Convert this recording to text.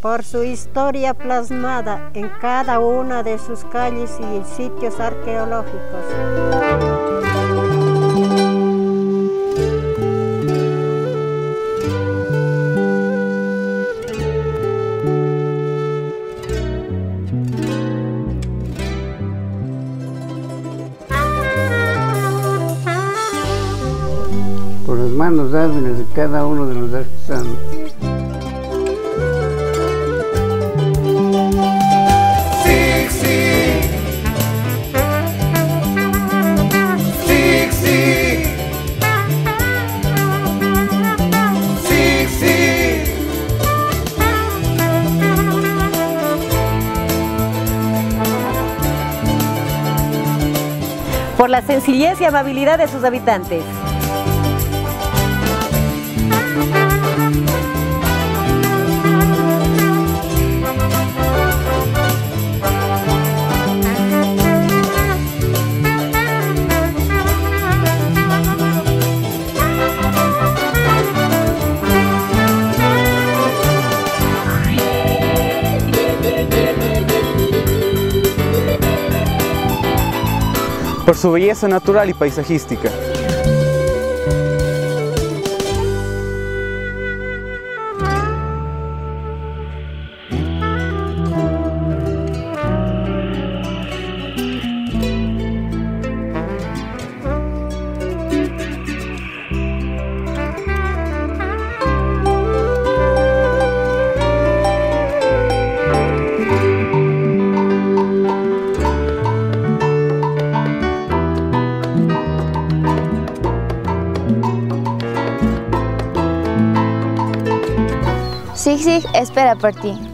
por su historia plasmada en cada una de sus calles y sitios arqueológicos. Por las manos hábiles de cada uno de los artesanos. Por la sencillez y amabilidad de sus habitantes. Por su belleza natural y paisajística. Sig Sig espera por ti.